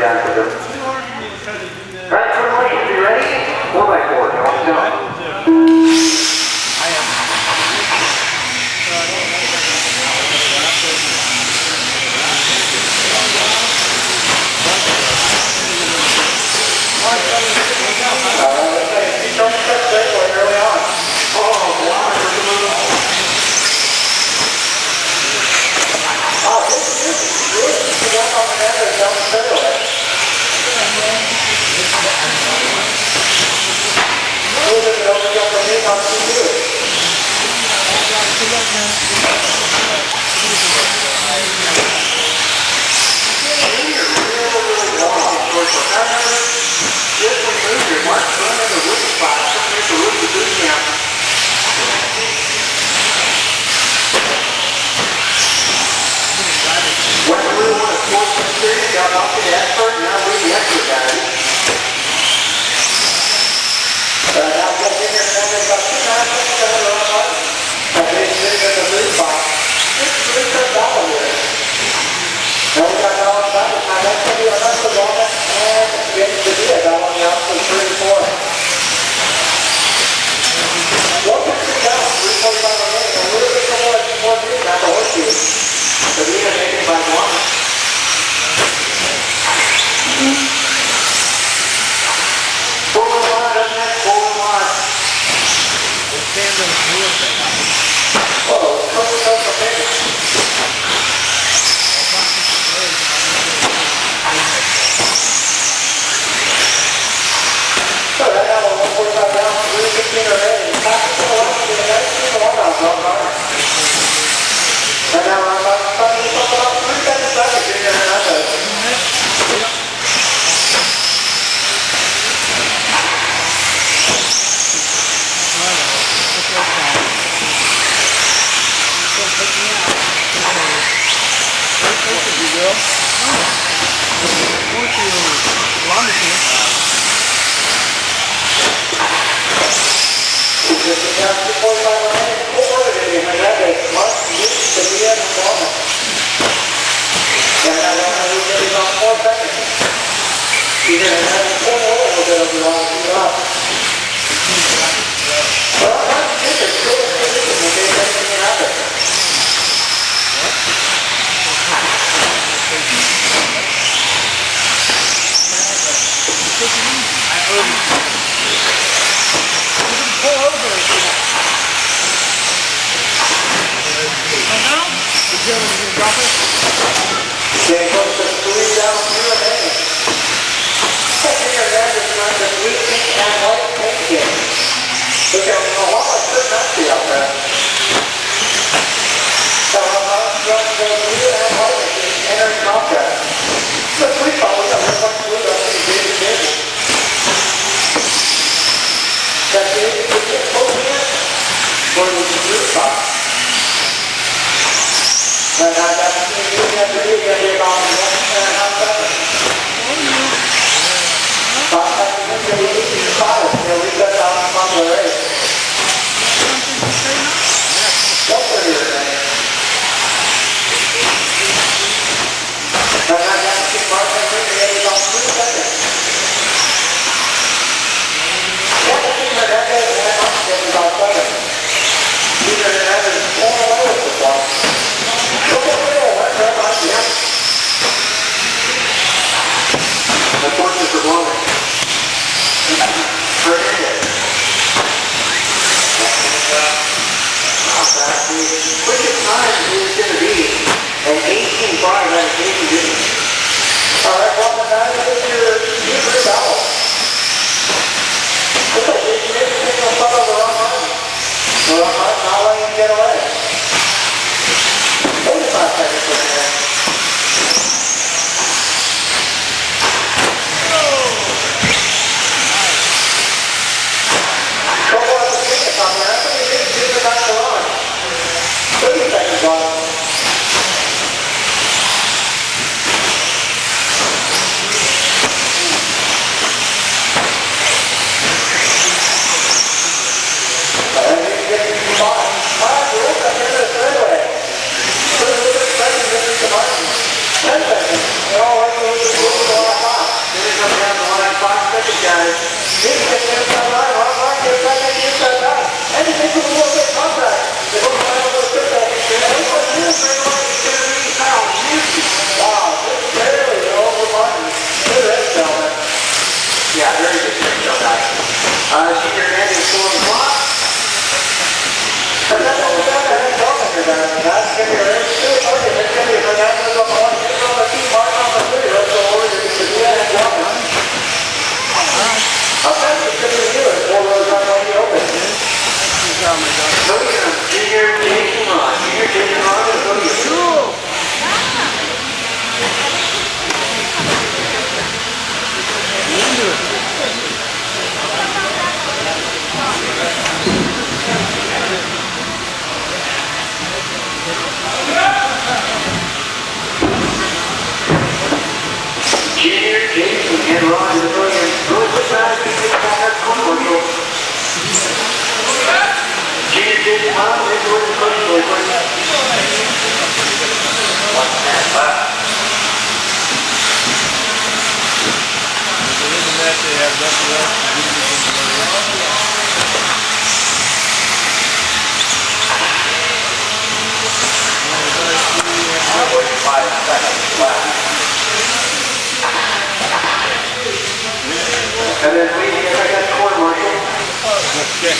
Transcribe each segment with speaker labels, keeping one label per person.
Speaker 1: done for them. Alright, formation, you ready? 4x4, you want to know? Don't step straightaway early on. Got off the expert, now we're the expert guys. Now get in here and then about 2 times, I've been sitting in the food box. It's $3 here. Now we got all about it. Now that's going to be our number on it, and we have to do it. I want you out to 3 and 4. What can you down? 345 a minute, a little bit more being at the horseshoe. So we can make it by 1. Yeah, very good trick, Joe guy. Senior man is 4 o'clock. But that's what we're done. I didn't talk to that. That's going to be very good. Okay, that's going to be for that. We're going to go on. Get on the team, mark on the 3. Let's go over to the end. Okay, it's going to be good. 4 rows are going to be open. So we're going to junior Jason Ron. Junior Jason Ron is going to be cool. Junior Jason and Ron is going in. Really quick back to the back commercial. Junior Jason Ron is going to commercial. One minute left.
Speaker 2: They have nothing else to do with it.
Speaker 1: 45 seconds left. And then waiting if I got corn marshal.
Speaker 2: Okay.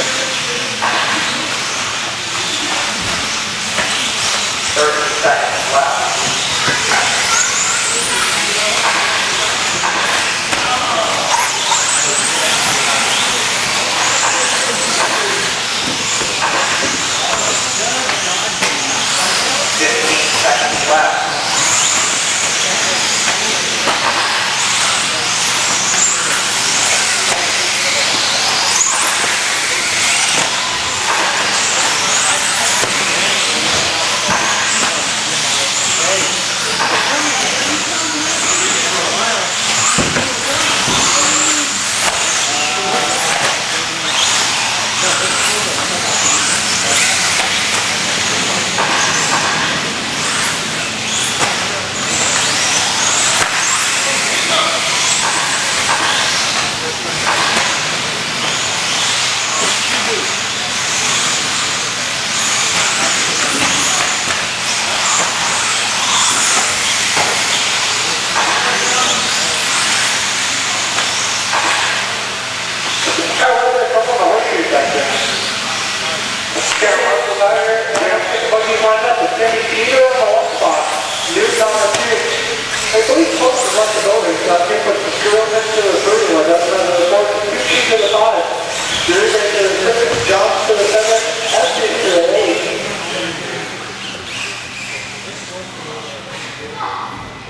Speaker 1: 30 seconds left.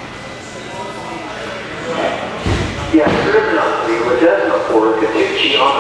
Speaker 1: Yeah, 3 with Desmond for Katucci on